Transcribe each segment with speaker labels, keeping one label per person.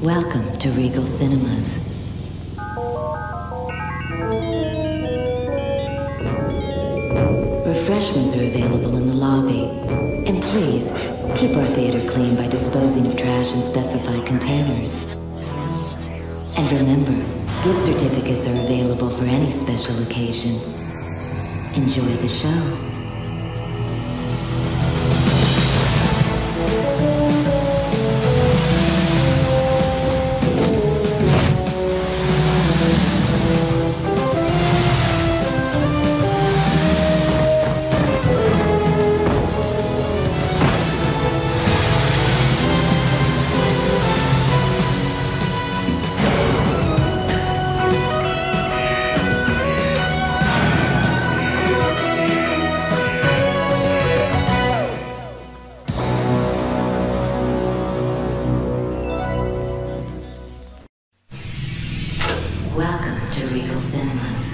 Speaker 1: Welcome to Regal Cinemas. Refreshments are available in the lobby. And please, keep our theater clean by disposing of trash in specified containers. And remember, gift certificates are available for any special occasion. Enjoy the show. Welcome to Regal Cinemas.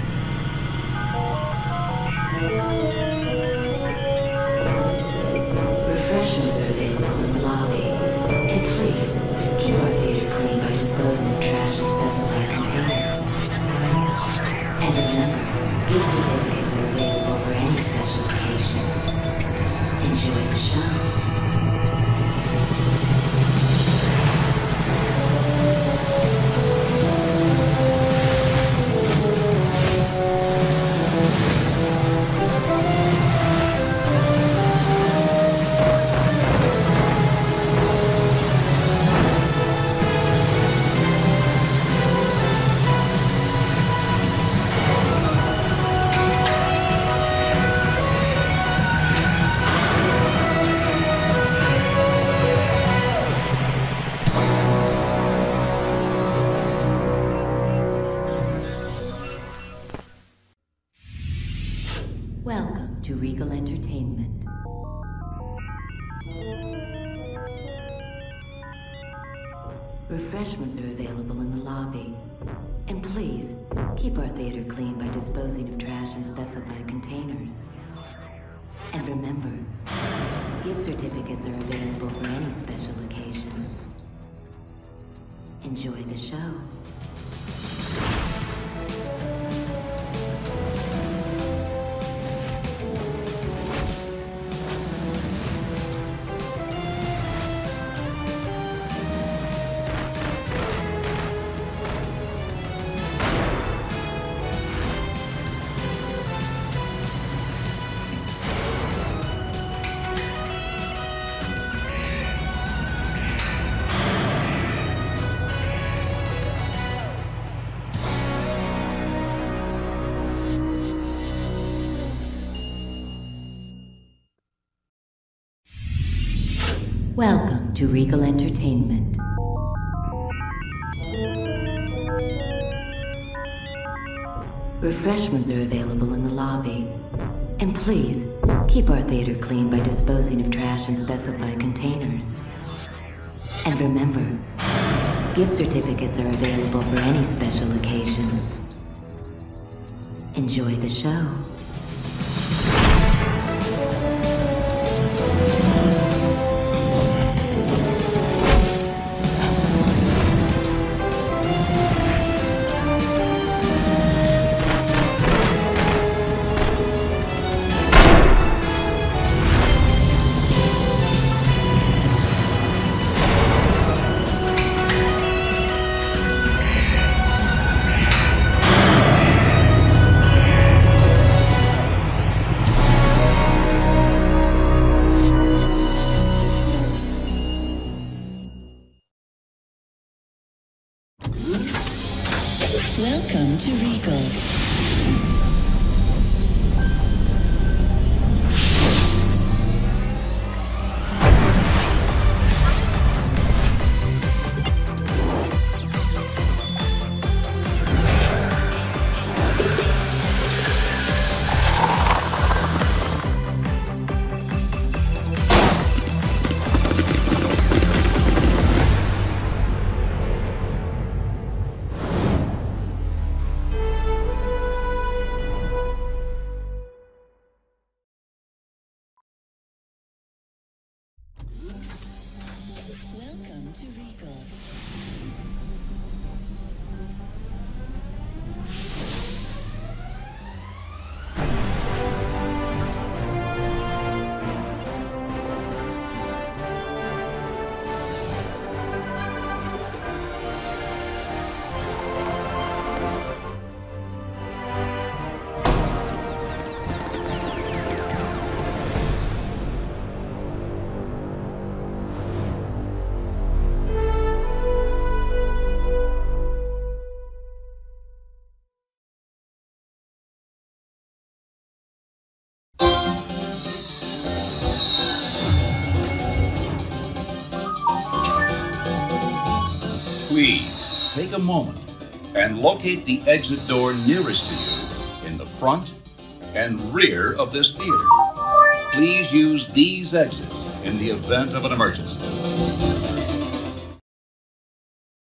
Speaker 1: Refreshments are available in the lobby. And please, keep our theater clean by disposing of trash in specified containers. And remember, gift certificates are available for any special occasion. Enjoy the show. Welcome to Regal Entertainment. Refreshments are available in the lobby. And please, keep our theater clean by disposing of trash in specified containers. And remember, gift certificates are available for any special occasion. Enjoy the show. Welcome to Regal Entertainment. Refreshments are available in the lobby. And please, keep our theater clean by disposing of trash in specified containers. And remember, gift certificates are available for any special occasion. Enjoy the show.
Speaker 2: Welcome to Regal. Please take a moment and locate the exit door nearest to you in the front and rear of this theater. Please use these exits in the event of an emergency.